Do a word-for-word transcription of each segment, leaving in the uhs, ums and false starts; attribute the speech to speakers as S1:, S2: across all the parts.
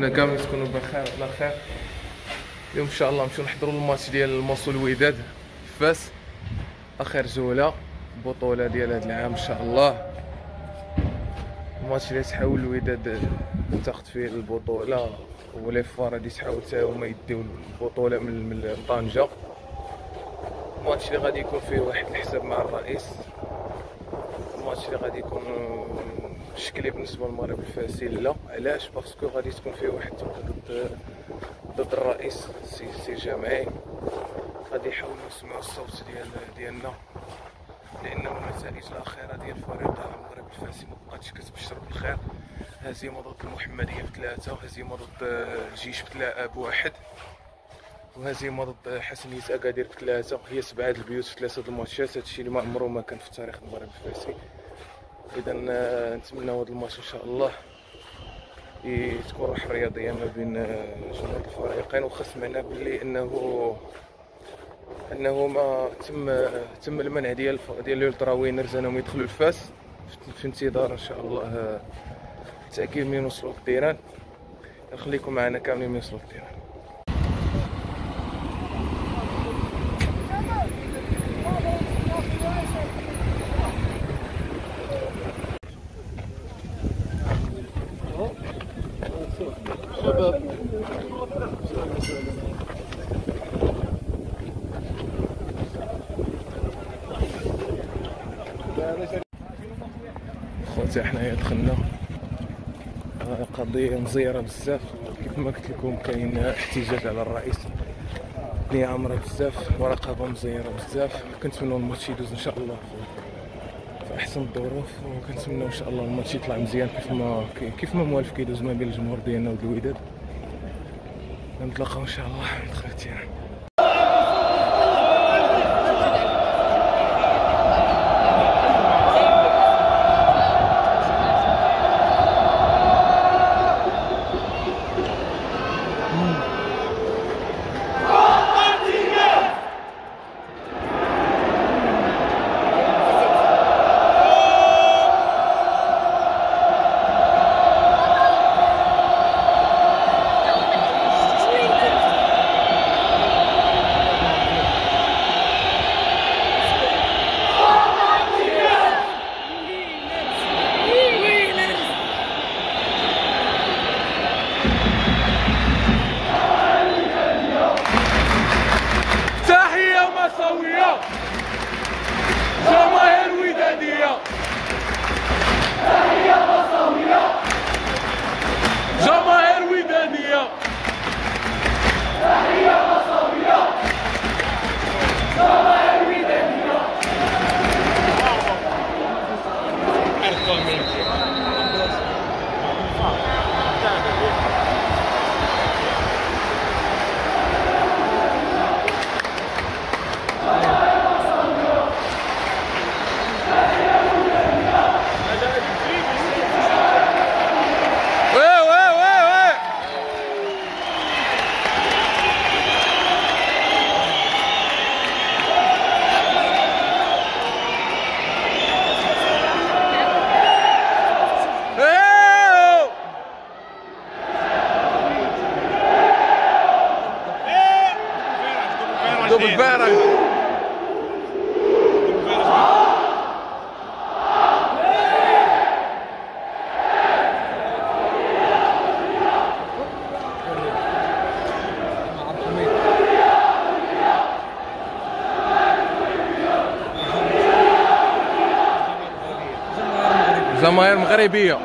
S1: نتمنى كامل تكونوا بخير على خير. اليوم ان شاء الله نمشيو نحضروا الماتش ديال الموصل الوداد في فاس، اخر جوله البطوله ديال هذا العام ان شاء الله. الماتش اللي تحاول الوداد تاخذ فيه البطوله، ولي فار غادي تحاول حتى هما يديو البطوله من من طنجه. الماتش اللي غادي يكون فيه واحد الحساب مع الرئيس، الماتش اللي غادي يكون شكلي بالنسبه للمغرب الفاسي. لا علاش؟ باسكو غادي تكون فيه واحد ضد ضد الرئيس سي سي جمعي، غادي يحاولوا يسمعوا الصوت ديال ديالنا، لانه النتائج الاخيره ديال فريق المغرب الفاسي ما بقاتش كتبشر بالخير. هزيمه ضد المحمديه بثلاثه، هزيمه ضد الجيش بواحد، وهزيمه ضد حسنيه اكادير بثلاثه. هي سبعه البيوت في ثلاثه الماتشات، هادشي اللي ما عمره ما كان في تاريخ المغرب الفاسي. اذا نتمناو هذا الماتش ان شاء الله تكون روح رياضيه ما بين جميع الفريقين. وخا سمعنا باللي انه انه ما تم تم المنع ديال ديال الالترا وينرز انهم يدخلوا لفاس، في انتظار ان شاء الله التاكيد من يوصلوا للديران. نخليكم معنا كاملين من يوصلوا للديران. خوتي حنايا دخلنا قضيه مزيره بزاف، كيف ما قلت لكم كاين احتجاج على الرئيس اللي عامره بزاف، ورقابه مزيره بزاف. كنتمنوا الماتش يدوز ان شاء الله في احسن الظروف، وكنتمنوا ان شاء الله الماتش يطلع مزيان كيف ما كيف ما موالف كيدوز ما بين الجمهور ديالنا والوداد. نتلاقاو ان شاء الله ندخل التيران. جماهير ودادية، تحية مصاوية، جماهير ودادية، تحية مصاوية، جماهير ودادية. Double Vera. جماهير مغربية.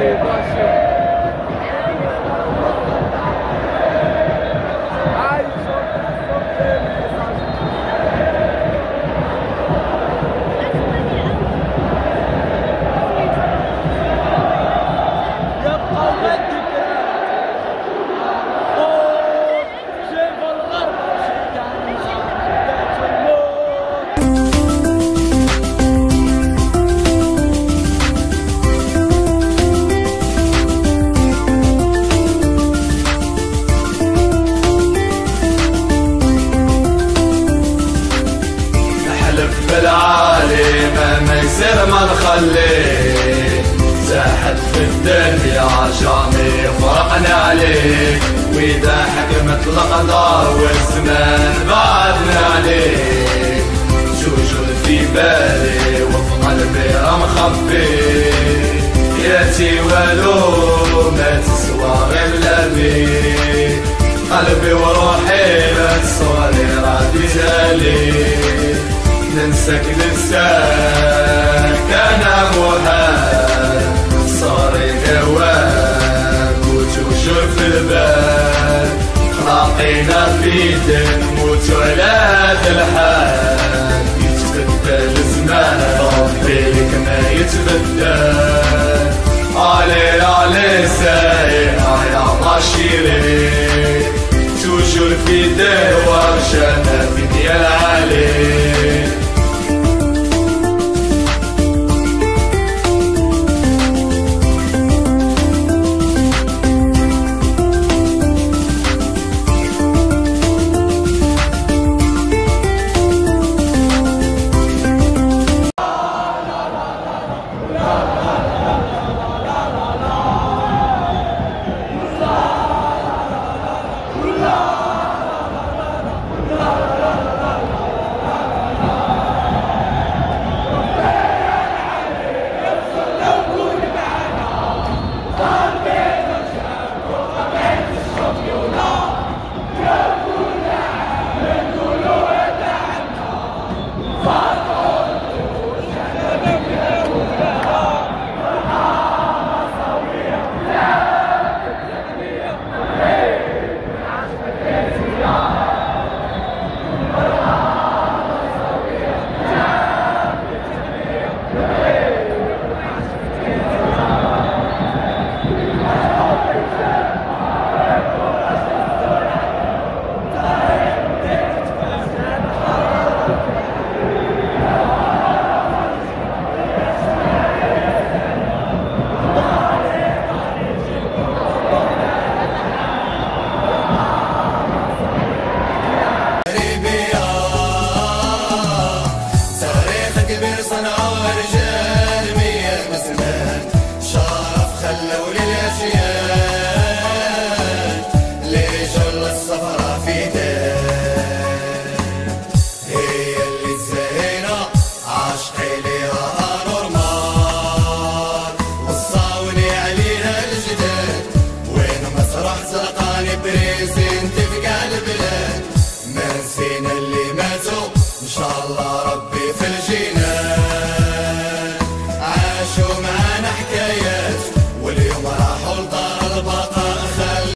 S2: ما نخليك زاحت في الدنيا عشاني فرقنا عليك، واذا حكمت القدر والزمان بعدنا عليك. جوجل في بالي وفي قلبي راه مخبي، ياتي والو ما تسوى غير لبيك. قلبي وروحي لا تصوري راه تالي، ننساك ننساك انا محال، صاري هواك وتوجر في البال. خلاقينا في نموتو على هاد الحال، يتبدل الزمان ربي لك ما يتبدل. علي علي سايق يا بشيري، توجر في دوار جانا في ديال علي. بريزين تبقى البلاد، ما نسينا اللي